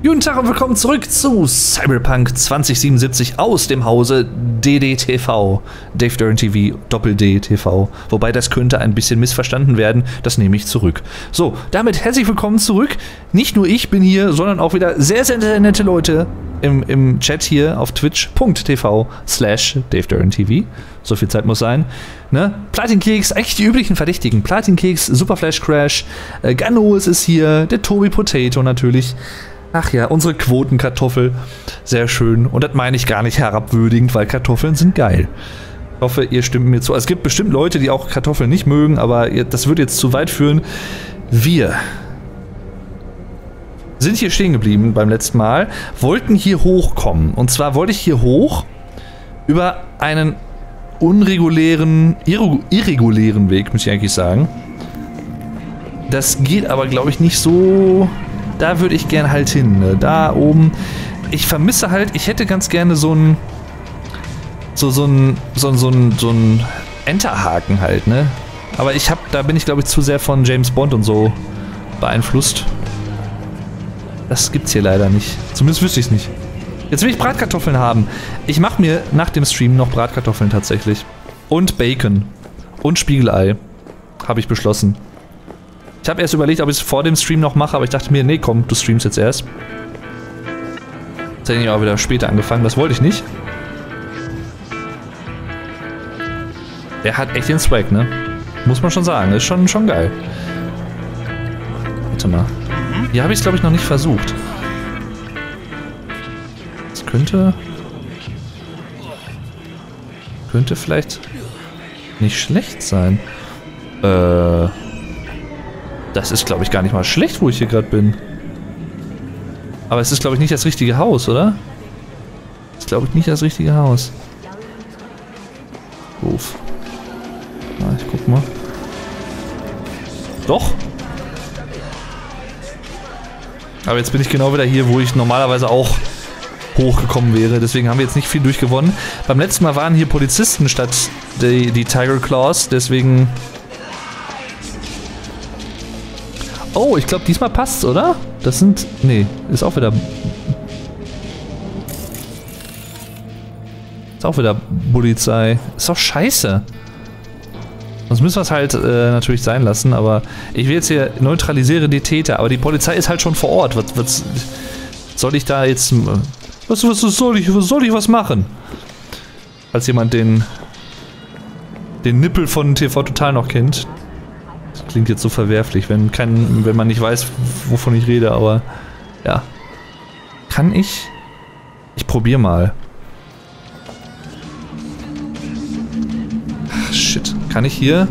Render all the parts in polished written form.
Guten Tag und willkommen zurück zu Cyberpunk 2077 aus dem Hause DDTV. Dave Duran TV, Doppel-D-TV. Wobei das könnte ein bisschen missverstanden werden, das nehme ich zurück. So, damit herzlich willkommen zurück. Nicht nur ich bin hier, sondern auch wieder sehr, sehr nette Leute im Chat hier auf twitch.tv/Dave Duran TV. So viel Zeit muss sein. Ne? Platinkeks, eigentlich die üblichen Verdächtigen. Platinkeks, Superflash Crash, Ganoes ist hier, der Tobi Potato natürlich. Ach ja, unsere Quotenkartoffel. Sehr schön. Und das meine ich gar nicht herabwürdigend, weil Kartoffeln sind geil. Ich hoffe, ihr stimmt mir zu. Also es gibt bestimmt Leute, die auch Kartoffeln nicht mögen, aber das würde jetzt zu weit führen. Wir sind hier stehen geblieben beim letzten Mal, wollten hier hochkommen. Und zwar wollte ich hier hoch über einen irregulären Weg, muss ich eigentlich sagen. Das geht aber, glaube ich, nicht so. Da würde ich gern halt hin, ne? Da oben. Ich vermisse halt, ich hätte ganz gerne so ein Enterhaken halt, ne? Aber da bin ich, glaube ich, zu sehr von James Bond und so beeinflusst. Das gibt's hier leider nicht. Zumindest wüsste ich es nicht. Jetzt will ich Bratkartoffeln haben. Ich mache mir nach dem Stream noch Bratkartoffeln tatsächlich. Und Bacon. Und Spiegelei. Habe ich beschlossen. Ich habe erst überlegt, ob ich es vor dem Stream noch mache, aber ich dachte mir, nee, komm, du streamst jetzt erst. Jetzt hätte ich auch wieder später angefangen, das wollte ich nicht. Der hat echt den Swag, ne? Muss man schon sagen, ist schon geil. Warte mal. Hier habe ich es, glaube ich, noch nicht versucht. Das könnte vielleicht nicht schlecht sein. Das ist, glaube ich, gar nicht mal schlecht, wo ich hier gerade bin. Aber es ist, glaube ich, nicht das richtige Haus, oder? Das ist, glaube ich, nicht das richtige Haus. Doof. Na, ich guck mal. Doch! Aber jetzt bin ich genau wieder hier, wo ich normalerweise auch hochgekommen wäre. Deswegen haben wir jetzt nicht viel durchgewonnen. Beim letzten Mal waren hier Polizisten statt die Tiger Claws. Deswegen... Oh, ich glaube, diesmal passt's, oder? Das sind... Nee, ist auch wieder... Ist auch wieder Polizei. Ist doch scheiße. Sonst müssen wir es halt natürlich sein lassen, aber ich will jetzt hier neutralisiere die Täter, aber die Polizei ist halt schon vor Ort. Was soll ich da jetzt... Was soll ich was machen? Falls jemand den Nippel von TV Total noch kennt. Das klingt jetzt so verwerflich, wenn man nicht weiß, wovon ich rede, aber ja. Kann ich? Ich probiere mal. Ach, shit. Kann ich hier?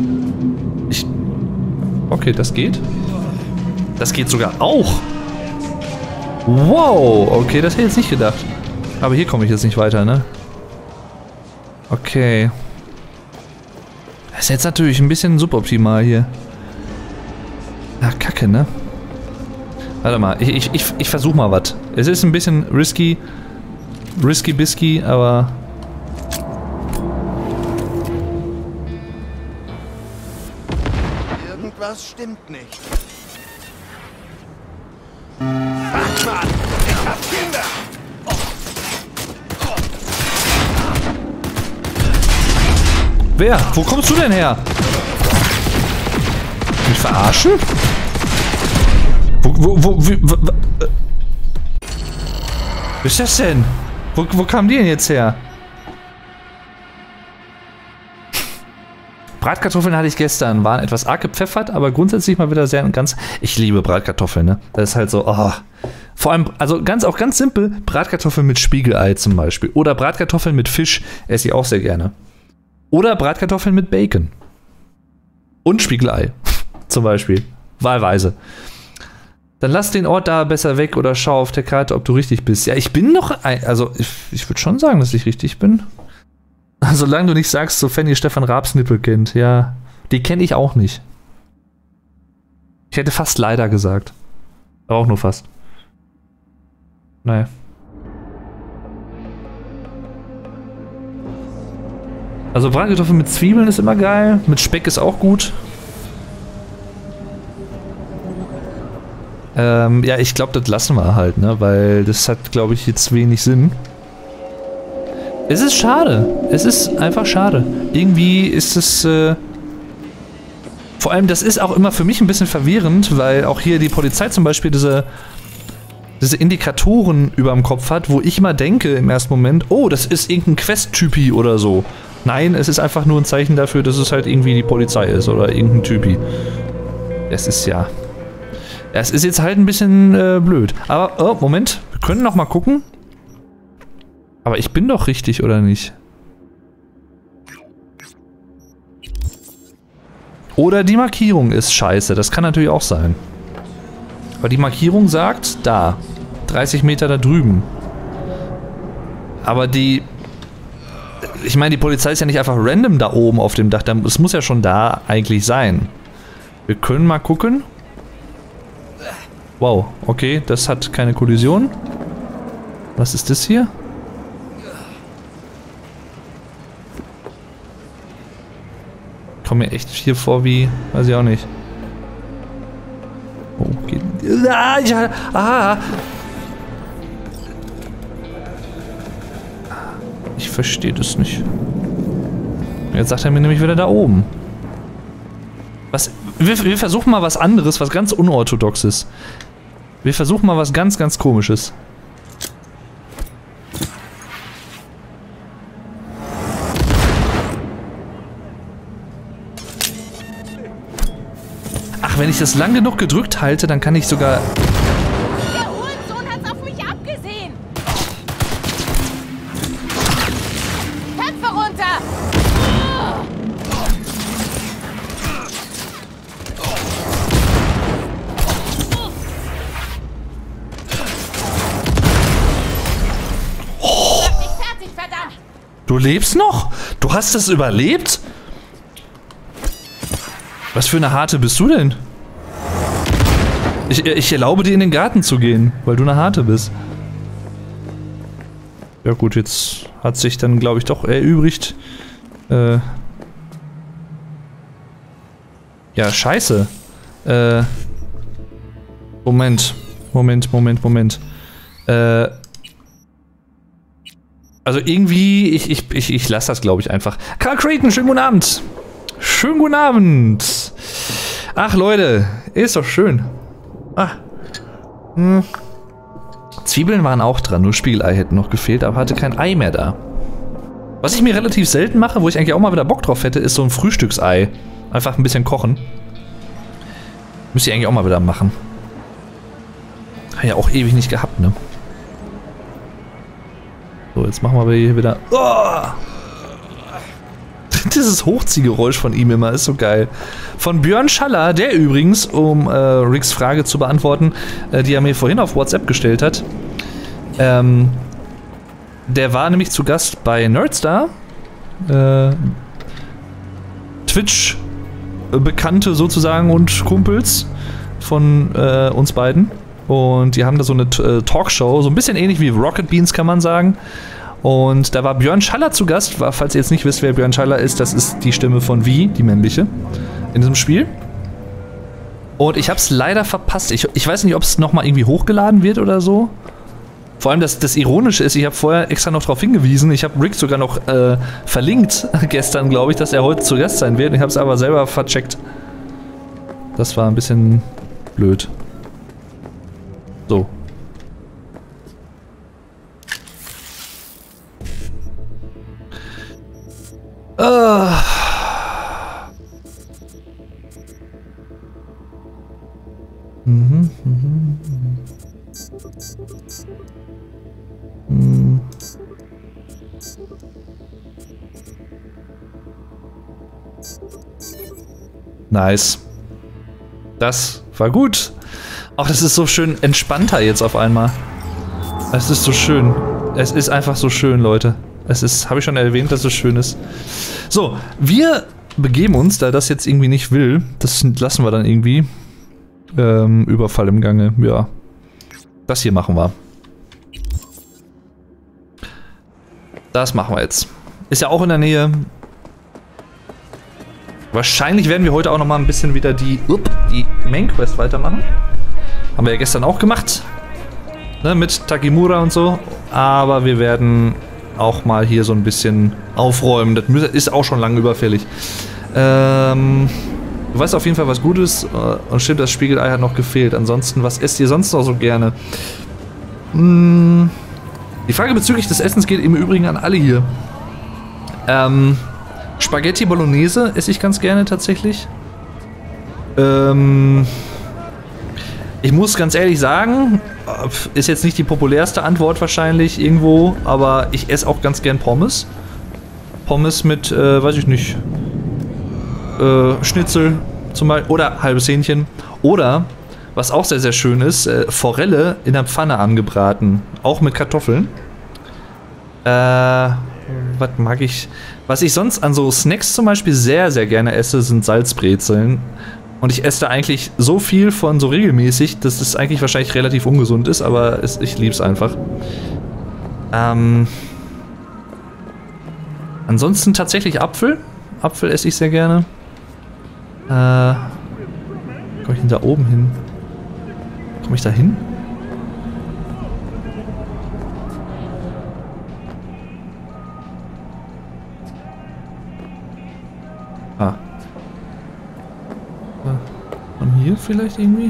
Okay, das geht. Das geht sogar auch. Wow, okay, das hätte ich jetzt nicht gedacht. Aber hier komme ich jetzt nicht weiter, ne? Okay. Das ist jetzt natürlich ein bisschen suboptimal hier. Na, Kacke, ne? Warte mal, ich versuch mal was. Es ist ein bisschen risky bisky, aber... Irgendwas stimmt nicht. Ach Mann, ich hab Kinder! Wer? Wo kommst du denn her? Mich verarschen? Wie ist das denn? Wo kamen die denn jetzt her? Bratkartoffeln hatte ich gestern, waren etwas arg gepfeffert, aber grundsätzlich mal wieder sehr ganz... Ich liebe Bratkartoffeln, ne? Das ist halt so, oh. Vor allem, also auch ganz simpel, Bratkartoffeln mit Spiegelei zum Beispiel. Oder Bratkartoffeln mit Fisch, esse ich auch sehr gerne. Oder Bratkartoffeln mit Bacon. Und Spiegelei. Zum Beispiel. Wahlweise. Dann lass den Ort da besser weg oder schau auf der Karte, ob du richtig bist. Ja, ich bin noch... Also, ich würde schon sagen, dass ich richtig bin. Solange du nicht sagst, sofern ihr Stefan Raabs Nippel kennt. Ja, die kenne ich auch nicht. Ich hätte fast leider gesagt. Aber auch nur fast. Naja. Also Bratkartoffeln mit Zwiebeln ist immer geil. Mit Speck ist auch gut. Ja, ich glaube, das lassen wir halt, ne? Weil das hat, glaube ich, jetzt wenig Sinn. Es ist schade. Es ist einfach schade. Irgendwie ist es, vor allem, das ist auch immer für mich ein bisschen verwirrend, weil auch hier die Polizei zum Beispiel diese Indikatoren über dem Kopf hat, wo ich mal denke im ersten Moment, oh, das ist irgendein Quest-Typi oder so. Nein, es ist einfach nur ein Zeichen dafür, dass es halt irgendwie die Polizei ist oder irgendein Typi. Es ist ja... Es ist jetzt halt ein bisschen blöd. Aber, oh, Moment, wir können noch mal gucken. Aber ich bin doch richtig, oder nicht? Oder die Markierung ist scheiße, das kann natürlich auch sein. Aber die Markierung sagt, da. 30 Meter da drüben. Aber die... Ich meine, die Polizei ist ja nicht einfach random da oben auf dem Dach. Es muss ja schon da eigentlich sein. Wir können mal gucken. Wow, okay, das hat keine Kollision. Was ist das hier? Ich komme mir echt hier vor wie... Weiß ich auch nicht. Oh, geht... Ah, ja, ah. Ich verstehe das nicht. Jetzt sagt er mir nämlich wieder da oben. Was? Wir versuchen mal was anderes, was ganz Unorthodoxes. Wir versuchen mal was ganz, ganz Komisches. Ach, wenn ich das lang genug gedrückt halte, dann kann ich sogar... Der Hurensohn hat's auf mich abgesehen! Köpfe runter! Mach dich fertig, verdammt! Du lebst noch? Du hast es überlebt? Was für eine Harte bist du denn? Ich erlaube dir in den Garten zu gehen, weil du eine Harte bist. Ja gut, jetzt hat sich dann, glaube ich, doch erübrigt. Ja, scheiße. Moment. Also irgendwie, ich lasse das, glaube ich, einfach. Karl Creighton, schönen guten Abend. Schönen guten Abend. Ach, Leute, ist doch schön. Ah. Zwiebeln waren auch dran, nur Spiegelei hätten noch gefehlt, aber hatte kein Ei mehr da. Was ich mir relativ selten mache, wo ich eigentlich auch mal wieder Bock drauf hätte, ist so ein Frühstücksei. Einfach ein bisschen kochen. Müsste ich eigentlich auch mal wieder machen. Hat ja auch ewig nicht gehabt, ne? So, jetzt machen wir hier wieder... Oh! Dieses Hochziehgeräusch von ihm immer ist so geil. Von Björn Schaller, der übrigens, um Ricks Frage zu beantworten, die er mir vorhin auf WhatsApp gestellt hat. Der war nämlich zu Gast bei Nerdstar. Twitch-Bekannte sozusagen und Kumpels von uns beiden. Und die haben da so eine Talkshow, so ein bisschen ähnlich wie Rocket Beans, kann man sagen. Und da war Björn Schaller zu Gast. Falls ihr jetzt nicht wisst, wer Björn Schaller ist, das ist die Stimme von Vi, die männliche, in diesem Spiel. Und ich habe es leider verpasst. Ich weiß nicht, ob es nochmal irgendwie hochgeladen wird oder so. Vor allem das Ironische ist, ich habe vorher extra noch darauf hingewiesen, ich habe Rick sogar noch verlinkt gestern, glaube ich, dass er heute zu Gast sein wird. Ich habe es aber selber vercheckt. Das war ein bisschen blöd. So. Nice. Das war gut. Auch das ist so schön entspannter jetzt auf einmal. Es ist so schön. Es ist einfach so schön, Leute. Es ist, habe ich schon erwähnt, dass es schön ist. So, wir begeben uns, da das jetzt irgendwie nicht will, das lassen wir dann irgendwie. Überfall im Gange, ja. Das hier machen wir. Das machen wir jetzt. Ist ja auch in der Nähe. Wahrscheinlich werden wir heute auch noch mal ein bisschen wieder die Main Quest weitermachen. Haben wir ja gestern auch gemacht. Ne, mit Takimura und so. Aber wir werden auch mal hier so ein bisschen aufräumen. Das ist auch schon lange überfällig. Du weißt auf jeden Fall, was gut ist. Und stimmt, das Spiegelei hat noch gefehlt. Ansonsten, was esst ihr sonst noch so gerne? Die Frage bezüglich des Essens geht im Übrigen an alle hier. Spaghetti Bolognese esse ich ganz gerne tatsächlich. Ich muss ganz ehrlich sagen, ist jetzt nicht die populärste Antwort wahrscheinlich irgendwo, aber ich esse auch ganz gern Pommes. Pommes mit, weiß ich nicht, Schnitzel zum Beispiel oder halbes Hähnchen. Oder, was auch sehr, sehr schön ist, Forelle in der Pfanne angebraten. Auch mit Kartoffeln. Was mag ich? Was ich sonst an so Snacks zum Beispiel sehr, sehr gerne esse, sind Salzbrezeln. Und ich esse da eigentlich so viel von so regelmäßig, dass es eigentlich wahrscheinlich relativ ungesund ist, aber ich liebe es einfach. Ansonsten tatsächlich Apfel. Apfel esse ich sehr gerne. Komme ich denn da oben hin? Komme ich da hin? Ah. Von hier vielleicht irgendwie?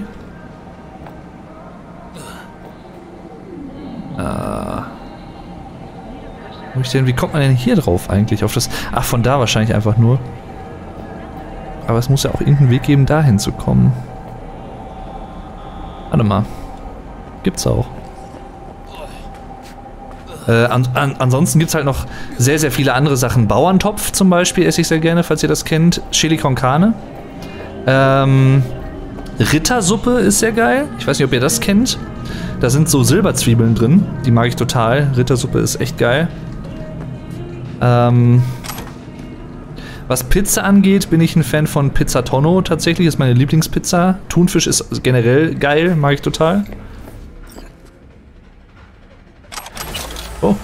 Wo ich denn, wie kommt man denn hier drauf eigentlich? Auf das. Ach, von da wahrscheinlich einfach nur. Aber es muss ja auch irgendeinen Weg geben, dahin zu kommen. Warte mal. Gibt's auch. Ansonsten gibt es halt noch sehr, sehr viele andere Sachen. Bauerntopf zum Beispiel esse ich sehr gerne, falls ihr das kennt. Chili con Carne. Rittersuppe ist sehr geil. Ich weiß nicht, ob ihr das kennt. Da sind so Silberzwiebeln drin. Die mag ich total. Rittersuppe ist echt geil. Was Pizza angeht, bin ich ein Fan von Pizza Tonno. Tatsächlich ist meine Lieblingspizza. Thunfisch ist generell geil. Mag ich total. Oh.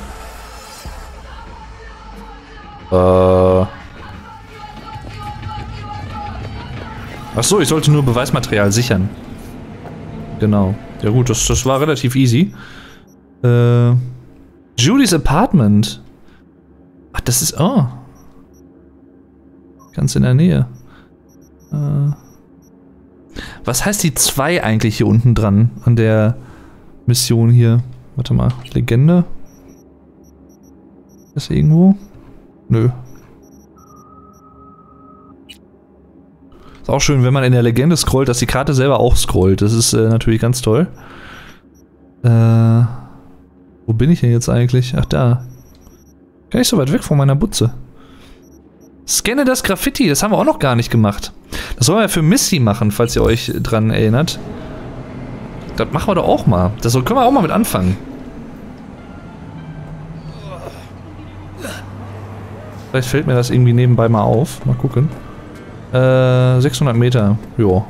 Achso, ich sollte nur Beweismaterial sichern. Genau. Ja gut, das war relativ easy. Judy's Apartment. Ach, das ist... Oh. Ganz in der Nähe. Was heißt die 2 eigentlich hier unten dran? An der Mission hier. Warte mal. Legende? Ist irgendwo? Nö. Ist auch schön, wenn man in der Legende scrollt, dass die Karte selber auch scrollt. Das ist natürlich ganz toll. Wo bin ich denn jetzt eigentlich? Ach, da. Gar nicht so weit weg von meiner Butze. Scanne das Graffiti, das haben wir auch noch gar nicht gemacht. Das sollen wir für Missy machen, falls ihr euch dran erinnert. Das machen wir doch auch mal. Das können wir auch mal mit anfangen. Vielleicht fällt mir das irgendwie nebenbei mal auf. Mal gucken. 600 Meter. Jo.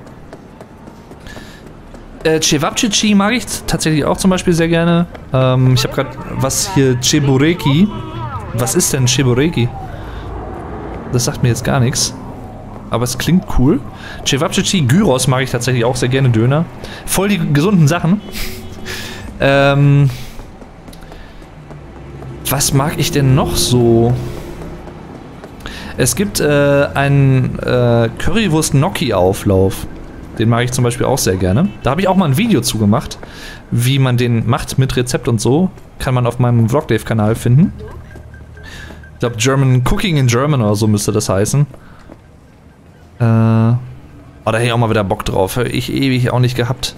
Cevapcici mag ich tatsächlich auch zum Beispiel sehr gerne. Ich habe gerade was hier. Cebureki. Was ist denn Cebureki? Das sagt mir jetzt gar nichts. Aber es klingt cool. Cevapcici, Gyros mag ich tatsächlich auch sehr gerne. Döner. Voll die gesunden Sachen. Was mag ich denn noch so? Es gibt einen Currywurst-Gnocchi-Auflauf. Den mag ich zum Beispiel auch sehr gerne. Da habe ich auch mal ein Video zu gemacht, wie man den macht mit Rezept und so. Kann man auf meinem Vlogdave-Kanal finden. Ich glaube, German Cooking in German oder so müsste das heißen. Oh, da hätte ich auch mal wieder Bock drauf. Habe ich ewig auch nicht gehabt.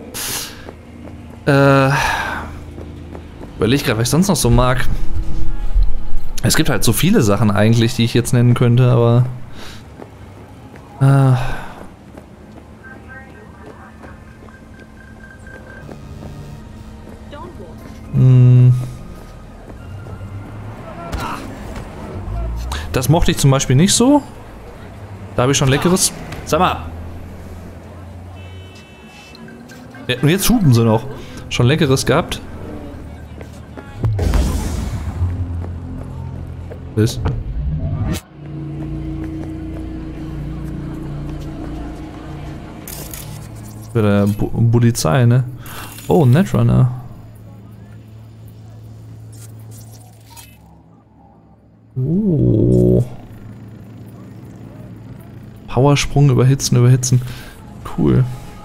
Überleg gerade, was ich sonst noch so mag. Es gibt halt so viele Sachen eigentlich, die ich jetzt nennen könnte, aber... Das mochte ich zum Beispiel nicht so. Da habe ich schon leckeres... Sag mal! Ja, und jetzt hupen sie noch. Schon leckeres gehabt. Was? Bei der Polizei, ne? Oh, Netrunner. Oh. Powersprung, überhitzen. Cool.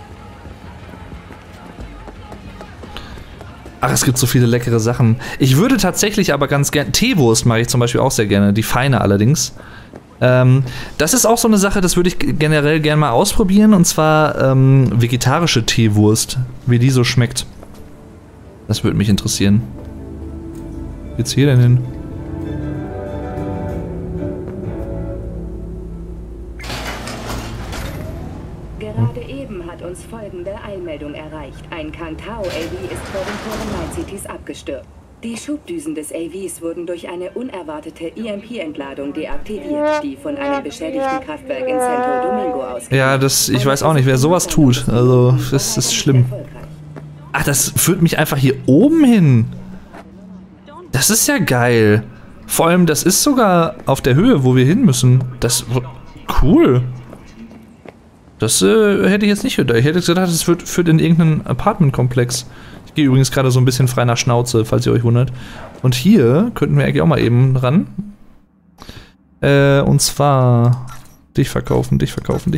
Ach, es gibt so viele leckere Sachen. Ich würde tatsächlich aber ganz gerne... Teewurst mag ich zum Beispiel auch sehr gerne. Die feine allerdings. Das ist auch so eine Sache, das würde ich generell gerne mal ausprobieren. Und zwar vegetarische Teewurst. Wie die so schmeckt. Das würde mich interessieren. Wo geht's hier denn hin? Gerade eben hat uns folgende Eilmeldung erreicht. Ein Kangtao-AV ist vor den Toren Night Cities abgestürzt. Die Schubdüsen des AVs wurden durch eine unerwartete EMP-Entladung deaktiviert, die von einem beschädigten Kraftwerk in Santo Domingo ausgeht. Ja, ich weiß auch nicht, wer sowas tut. Also, das ist schlimm. Ach, das führt mich einfach hier oben hin. Das ist ja geil. Vor allem, das ist sogar auf der Höhe, wo wir hin müssen. Das cool. Das hätte ich jetzt nicht gedacht. Ich hätte gedacht, es führt in irgendeinen Apartmentkomplex. Ich gehe übrigens gerade so ein bisschen frei nach Schnauze, falls ihr euch wundert. Und hier könnten wir eigentlich auch mal eben ran. Und zwar dich verkaufen. Dich verkaufen.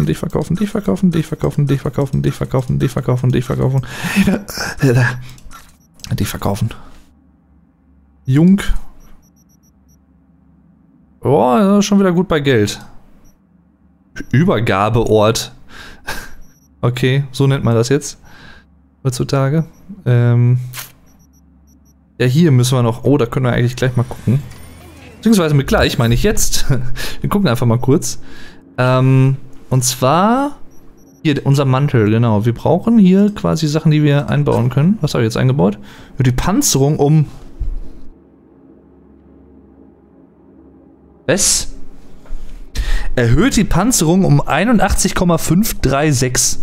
Jung. Oh, schon wieder gut bei Geld. Übergabeort. Okay, so nennt man das jetzt. Heutzutage. Ja, hier müssen wir noch... Oh, da können wir eigentlich gleich mal gucken. Beziehungsweise mit gleich meine ich jetzt. Wir gucken einfach mal kurz. Und zwar... Hier, unser Mantel, genau. Wir brauchen hier quasi Sachen, die wir einbauen können. Was habe ich jetzt eingebaut? Ja, die Panzerung um... Was? Erhöht die Panzerung um 81,536.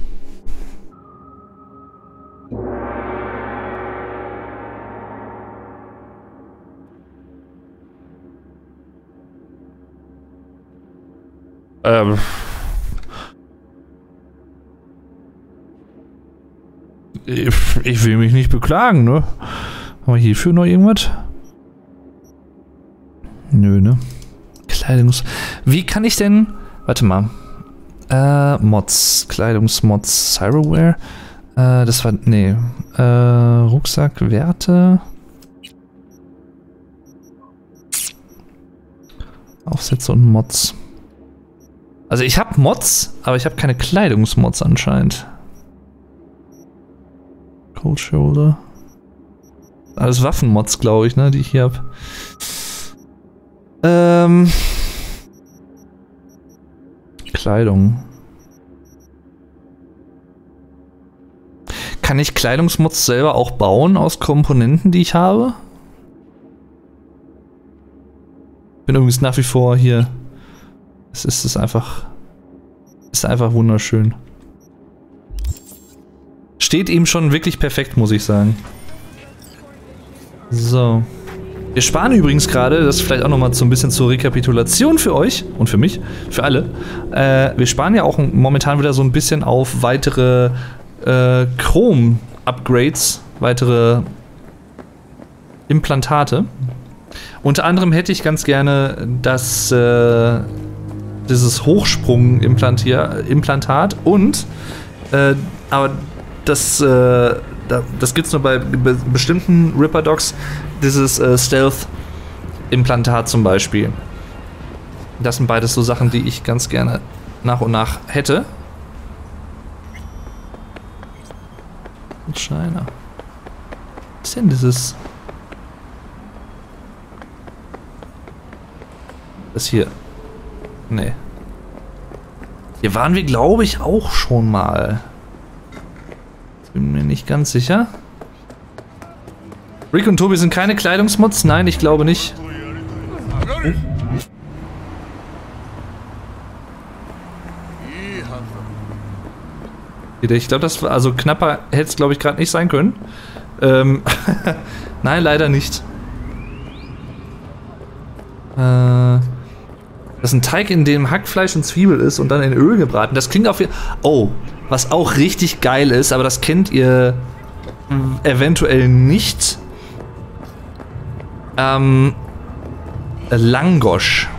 Ich will mich nicht beklagen, ne? Haben wir hierfür noch irgendwas? Nö, ne? Wie kann ich denn... Warte mal. Mods. Kleidungsmods. Cyroware. Das war... Nee. Rucksack. Werte. Aufsätze und Mods. Also ich habe Mods, aber ich habe keine Kleidungsmods anscheinend. Cold Shoulder. Alles Waffenmods, glaube ich, ne, die ich hier habe. Kleidung. Kann ich Kleidungsmods selber auch bauen aus Komponenten, die ich habe? Bin übrigens nach wie vor hier. Es ist einfach wunderschön. Steht ihm schon wirklich perfekt, muss ich sagen. So. Wir sparen übrigens gerade, das vielleicht auch nochmal so ein bisschen zur Rekapitulation für euch und für mich, für alle. Wir sparen ja auch momentan wieder so ein bisschen auf weitere Chrom-Upgrades, weitere Implantate. Unter anderem hätte ich ganz gerne das dieses Hochsprung-Implantat und aber das gibt's nur bei bestimmten Ripper-Dogs, dieses Stealth-Implantat zum Beispiel. Das sind beides so Sachen, die ich ganz gerne nach und nach hätte. China. Was ist denn dieses? Das hier. Nee. Hier waren wir, glaube ich, auch schon mal. Bin mir nicht ganz sicher. Rick und Tobi sind keine Kleidungsmods? Nein, ich glaube nicht. Ich glaube, das war, also knapper hätte es, glaube ich, gerade nicht sein können. Nein, leider nicht. Das ist ein Teig, in dem Hackfleisch und Zwiebel ist und dann in Öl gebraten. Das klingt auf jeden Fall... Oh, was auch richtig geil ist, aber das kennt ihr eventuell nicht. Langosch.